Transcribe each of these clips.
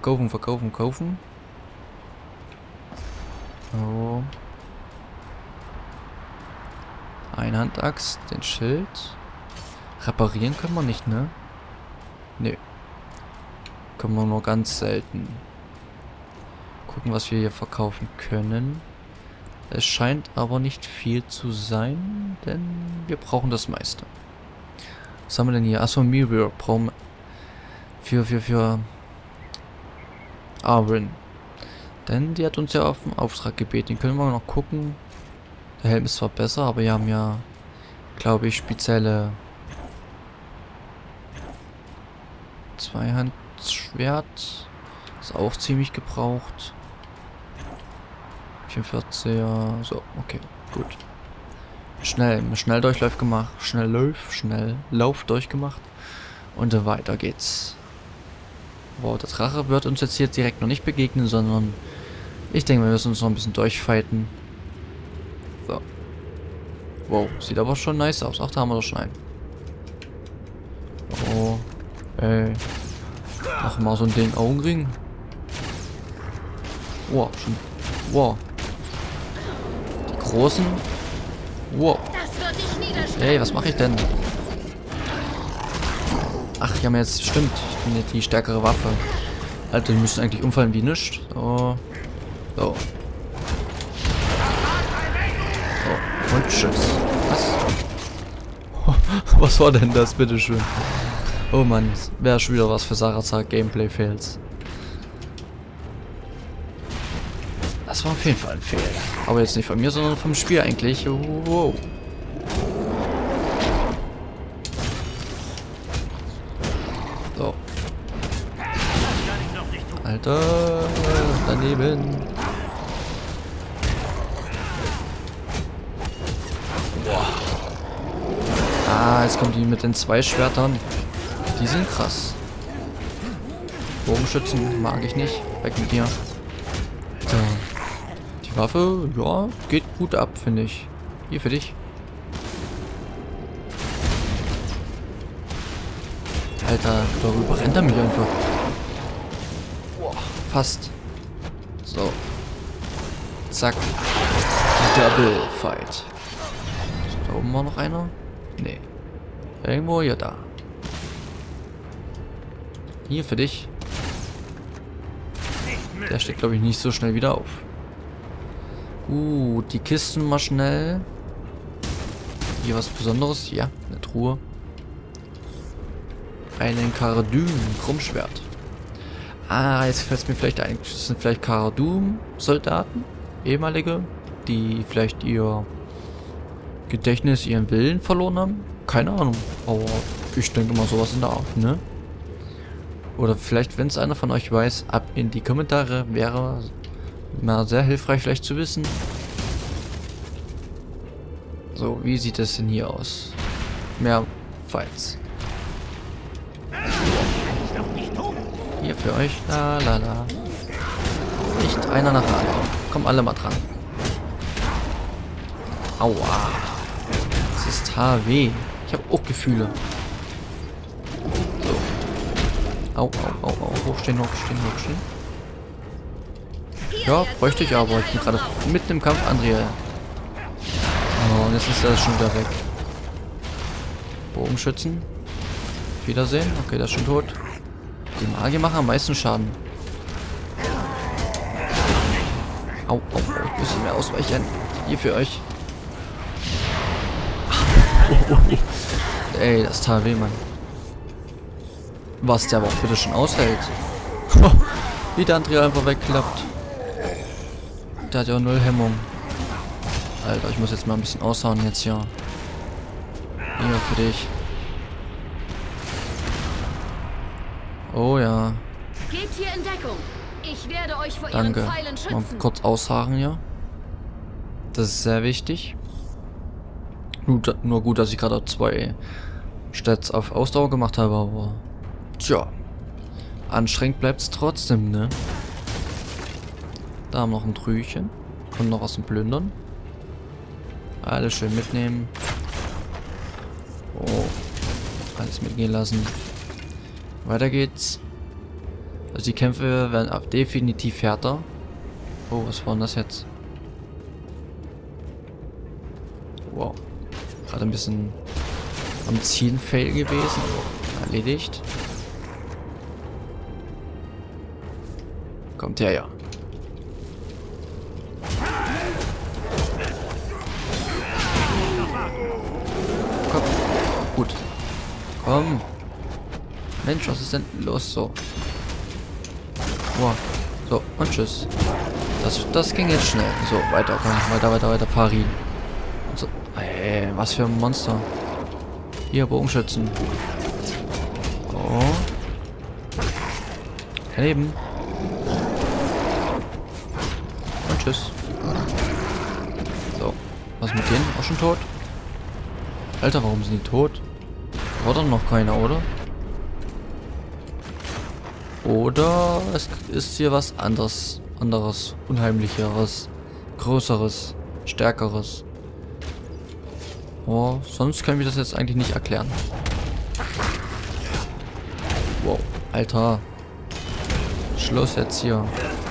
Verkaufen, verkaufen, kaufen. Oh. Einhandaxt, den Schild. Reparieren können wir nicht, ne? Ne. Können wir nur ganz selten. Gucken, was wir hier verkaufen können. Es scheint aber nicht viel zu sein, denn wir brauchen das meiste. Was haben wir denn hier? Achso, Mirror brauchen für Arwen. Denn die hat uns ja auf den Auftrag gebeten. Den können wir noch gucken. Der Helm ist zwar besser, aber wir haben ja, glaube ich, spezielle Zweihandschwert. Ist auch ziemlich gebraucht. 44er. So, okay, gut. Schnelldurchlauf gemacht. Schnelllauf durchgemacht. Und weiter geht's. Wow, der Drache wird uns jetzt hier direkt noch nicht begegnen, sondern ich denke, wir müssen uns noch ein bisschen durchfighten. So. Wow, sieht aber schon nice aus. Ach, da haben wir doch schon einen. Oh. Ey. Mach mal so ein Ding. Augenring. Wow, schon. Wow. Die großen. Wow. Ey, was mache ich denn? Ach, ja, jetzt stimmt. Ich bin jetzt die stärkere Waffe. Alter, die müssen eigentlich umfallen wie nichts. So. So. So. Und tschüss. Was? Was war denn das, bitteschön? Oh Mann, wäre schon wieder was für Sarazar Gameplay Fails. Das war auf jeden Fall ein Fail. Aber jetzt nicht von mir, sondern vom Spiel eigentlich. Wow. So. Alter, daneben. Boah. Ah, jetzt kommen die mit den 2 Schwertern. Die sind krass. Bogenschützen mag ich nicht. Weg mit dir. Alter. Die Waffe, ja, geht gut ab, finde ich. Hier für dich. Alter, da überrennt er mich einfach. Boah, fast. So. Zack. Double Fight. Ist da oben war noch einer? Nee. Irgendwo, ja da. Hier für dich. Der steht, glaube ich, nicht so schnell wieder auf. Die Kisten mal schnell. Hier was Besonderes. Ja, eine Truhe. Einen Karadum Krummschwert. Ah, jetzt fällt es mir vielleicht ein. Das sind vielleicht Karadum-Soldaten. Ehemalige. Die vielleicht ihr Gedächtnis, ihren Willen verloren haben. Keine Ahnung. Aber ich denke mal sowas in der Art, ne? Oder vielleicht, wenn es einer von euch weiß, ab in die Kommentare, wäre mal sehr hilfreich vielleicht zu wissen. So, wie sieht es denn hier aus? Mehr Fights. Hier für euch. La la la. Nicht einer nach anderen. Kommen alle mal dran. Aua. Das ist HW. Ich habe auch Gefühle. Au, au, au, au. Hochstehen, hochstehen, hochstehen. Ja, bräuchte ich aber. Ich bin gerade mitten im Kampf, Andrea. Oh, und jetzt ist er schon wieder weg. Bogenschützen. Wiedersehen. Okay, der ist schon tot. Die Magier machen am meisten Schaden. Au, au, au. Ein bisschen mehr ausweichen. Hier für euch. Ey, das THW, Mann. Was der aber auch bitte schon aushält. Wie der Andrea einfach wegklappt. Der hat ja auch 0 Hemmung. Alter, ich muss jetzt mal ein bisschen aushauen jetzt hier. Hier für dich. Oh ja. Gebt hier in Deckung. Ich werde euch vor Danke. ihren Pfeilen schützen. Mal kurz ausharren hier. Das ist sehr wichtig. Nur gut, dass ich gerade 2 Stats auf Ausdauer gemacht habe, aber tja, anstrengend bleibt es trotzdem, ne? Da haben wir noch ein Trüchen und noch was zum Plündern. Alles schön mitnehmen. Oh, alles mitgehen lassen. Weiter geht's. Also die Kämpfe werden definitiv härter. Oh, was war denn das jetzt? Wow. Gerade ein bisschen am Zielen-Fail gewesen. Erledigt. Kommt her, ja. Komm. Gut. Komm. Mensch, was ist denn los? So. Wow. So, und tschüss. Das ging jetzt schnell. So, weiter, komm. Weiter. Fahr ihn. Und so. Ey, was für ein Monster. Hier, Bogenschützen. Oh. Daneben. Und tschüss. So. Was mit denen? Auch schon tot? Alter, warum sind die tot? War doch noch keiner, oder? Oder es ist hier was anderes, unheimlicheres, größeres, stärkeres. Oh, sonst können wir das jetzt eigentlich nicht erklären. Wow, Alter. Schluss jetzt hier.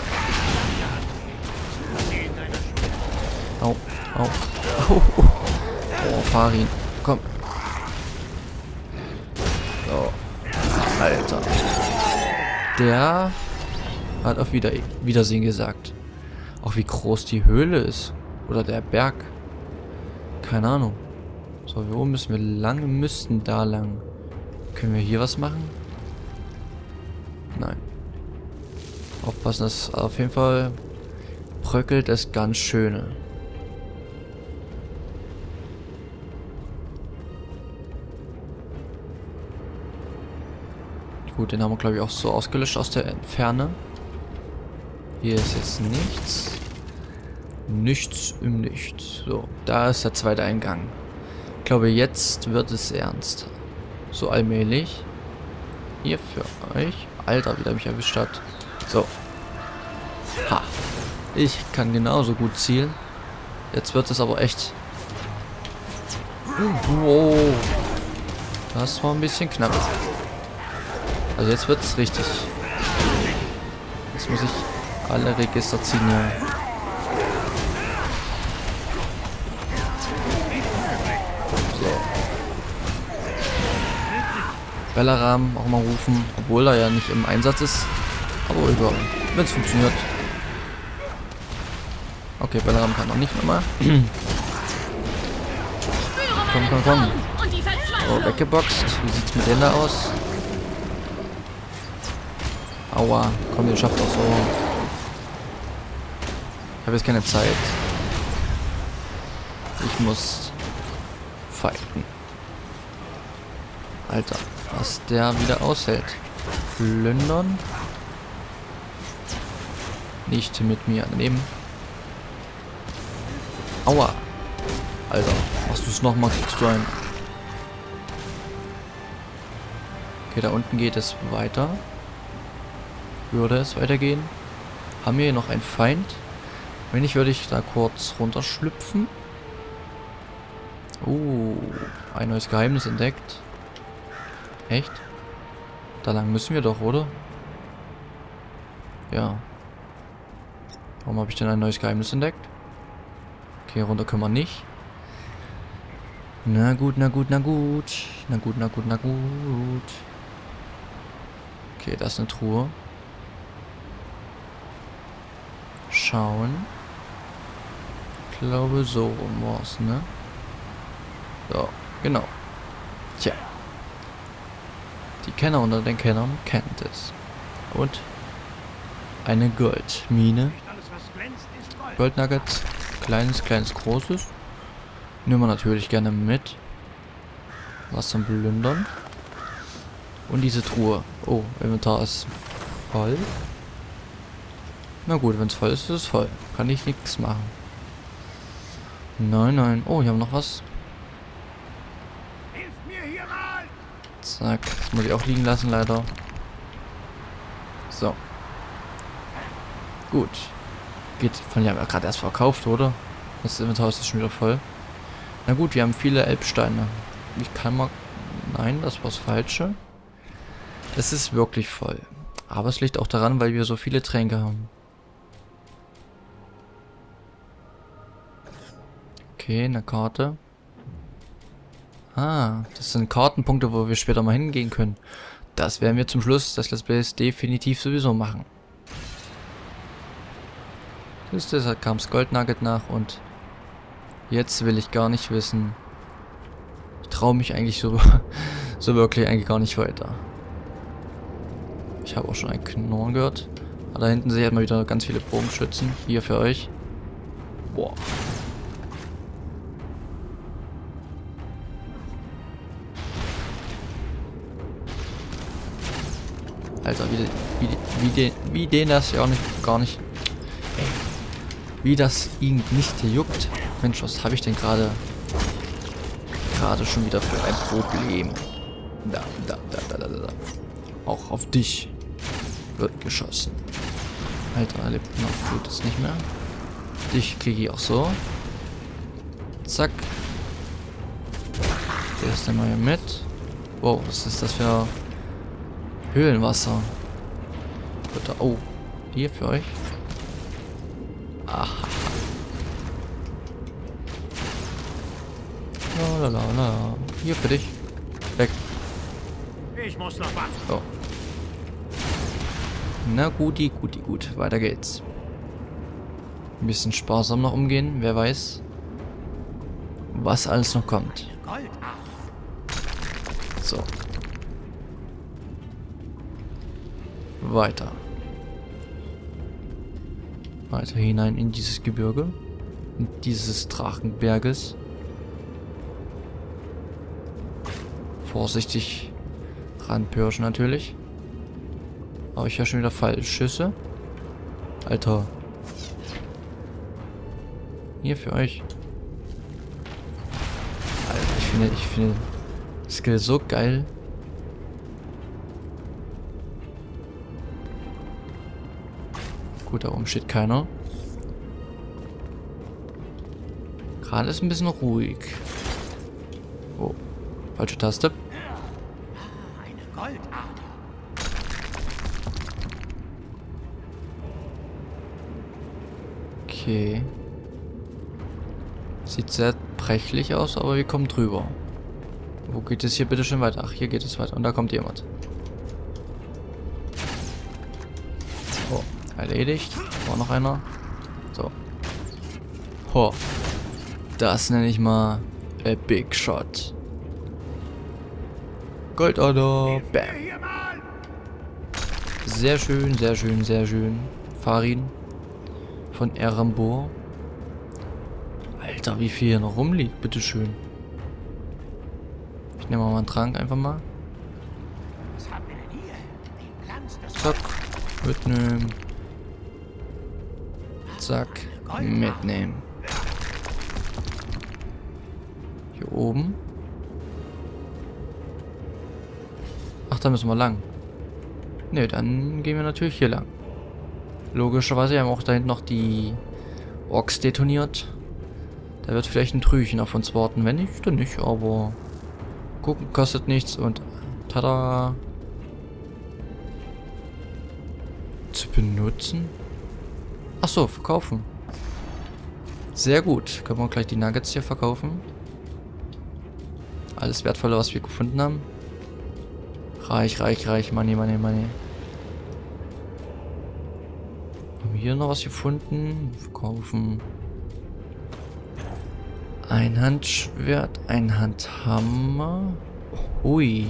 Au. Oh, fahr ihn. Komm. So. Alter. Der hat auf Wiedersehen gesagt. Auch wie groß die Höhle ist. Oder der Berg. Keine Ahnung. So, wo müssen wir lang? Wir müssten da lang. Können wir hier was machen? Nein. Aufpassen, dass auf jeden Fall bröckelt es ganz schöne. Gut, den haben wir glaube ich auch so ausgelöscht aus der Ferne. Hier ist jetzt nichts. Nichts im Nichts. So, da ist der zweite Eingang. Ich glaube, jetzt wird es ernst. So allmählich. Hier für euch. Alter, wie der mich erwischt hat. So. Ha. Ich kann genauso gut zielen. Jetzt wird es aber echt. Wow. Das war ein bisschen knapp. Also jetzt wird es richtig. Jetzt muss ich alle Register ziehen, ja. So. Balaram auch mal rufen, obwohl er ja nicht im Einsatz ist. Aber egal, wenn es funktioniert. Okay, Balaram kann noch nicht nochmal. Komm. Oh, weggeboxt. Wie sieht's mit denen da aus? Aua, komm, ihr schafft auch so. Ich habe jetzt keine Zeit. Ich muss fighten. Alter, was der wieder aushält. Plündern. Nicht mit mir nehmen. Aua. Alter, machst du es nochmal, kriegst du einen. Okay, da unten geht es weiter. Würde es weitergehen? Haben wir hier noch einen Feind? Wenn nicht, würde ich da kurz runterschlüpfen. Ein neues Geheimnis entdeckt. Echt? Da lang müssen wir doch, oder? Ja. Warum habe ich denn ein neues Geheimnis entdeckt? Okay, runter können wir nicht. Na gut. Okay, da ist eine Truhe. Schauen. Ich glaube, so rum war es, ne? So, genau. Tja. Die Kenner unter den Kennern kennt es. Und eine Goldmine. Goldnuggets. Kleines, großes. Nehmen wir natürlich gerne mit. Was zum Plündern. Und diese Truhe. Oh, Inventar ist voll. Na gut, wenn es voll ist, ist es voll. Kann ich nichts machen. Nein. Oh, hier haben wir noch was. Zack. Das muss ich auch liegen lassen, leider. So. Gut. Geht von ja gerade erst verkauft, oder? Das Inventar ist schon wieder voll. Na gut, wir haben viele Elbsteine. Ich kann mal... Nein, das war das Falsche. Es ist wirklich voll. Aber es liegt auch daran, weil wir so viele Tränke haben. Okay, eine Karte. Ah, das sind Kartenpunkte, wo wir später mal hingehen können. Das werden wir zum Schluss des Let's Plays definitiv sowieso machen. Deshalb kam das Gold Nugget nach und jetzt will ich gar nicht wissen. Ich traue mich eigentlich so wirklich eigentlich gar nicht weiter. Ich habe auch schon ein Knurren gehört. Aber da hinten sehe ich mal wieder ganz viele Bogenschützen. Hier für euch. Boah. Alter, wie den das ja auch nicht, gar nicht. Ey, wie das ihn nicht juckt. Mensch, was habe ich denn gerade schon wieder für ein Problem? Da. Auch auf dich wird geschossen. Alter, er lebt noch, tut es nicht mehr. Dich kriege ich auch so. Zack. Der ist dann mal hier mit. Wow, was ist das für Höhlenwasser? Bitte. Oh, hier für euch. Aha. La. Hier für dich. Weg. Ich muss noch warten. So. Na guti. Weiter geht's. Ein bisschen sparsam noch umgehen. Wer weiß, was alles noch kommt. So. Weiter. Weiter hinein in dieses Gebirge. In dieses Drachenberges. Vorsichtig ranpirschen natürlich. Aber ich höre schon wieder Fallschüsse. Alter. Hier für euch. Alter, ich finde Skill so geil. Gut, da oben steht keiner. Gerade ist ein bisschen ruhig. Oh, falsche Taste. Eine Goldader. Okay. Sieht sehr brechlich aus, aber wir kommen drüber. Wo geht es hier bitte schön weiter? Ach, hier geht es weiter. Und da kommt jemand. Oh, erledigt. War noch einer. So. Ho. Das nenne ich mal a Big Shot. Goldader. Bam. Sehr schön. Farin. Von Erambor. Alter, wie viel hier noch rumliegt. Bitteschön. Ich nehme mal einen Trank einfach mal. Was haben wir denn hier? Den Glanz des Zack. Mitnehmen. Zack. Mitnehmen. Hier oben. Ach, da müssen wir lang. Ne, dann gehen wir natürlich hier lang. Logischerweise haben wir auch da hinten noch die Orks detoniert. Da wird vielleicht ein Trüchen auf uns warten. Wenn nicht, dann nicht, aber gucken kostet nichts und tada! Zu benutzen? Ach so, verkaufen. Sehr gut. Können wir gleich die Nuggets hier verkaufen. Alles Wertvolle, was wir gefunden haben. Reich. Money. Haben wir hier noch was gefunden? Verkaufen. Ein Handschwert, ein Handhammer. Ui.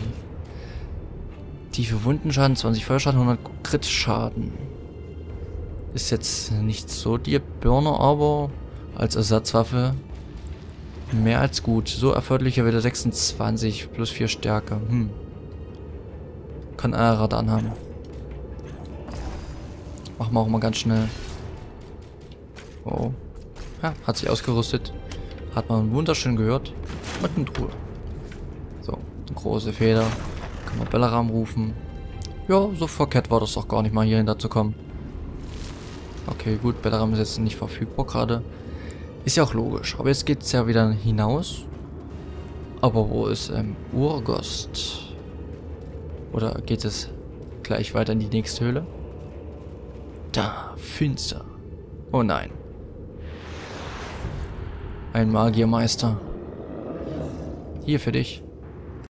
Tiefe Wundenschaden, 20 Feuerschaden, 100 Crit-Schaden. Ist jetzt nicht so die Birne, aber als Ersatzwaffe mehr als gut. So erforderlicher wieder 26 plus 4 Stärke. Kann Radan haben. Machen wir auch mal ganz schnell. Oh. Ja, hat sich ausgerüstet. Hat man wunderschön gehört. Und eine Truhe. So, eine große Feder. Kann man Belaram rufen. Ja, so verkehrt war das doch gar nicht mal hier hinter zu kommen. Okay, gut, Belaram ist jetzt nicht verfügbar gerade. Ist ja auch logisch. Aber jetzt geht es ja wieder hinaus. Aber wo ist Urgost? Oder geht es gleich weiter in die nächste Höhle. Da, finster. Oh nein. Ein Magiermeister. Hier für dich.